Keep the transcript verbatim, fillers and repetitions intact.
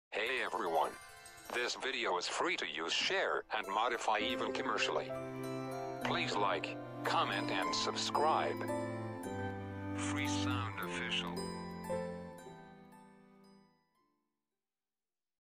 Hey everyone. This video is free to use, share, and modify even commercially. Please like, comment, and subscribe. Free Sound Official.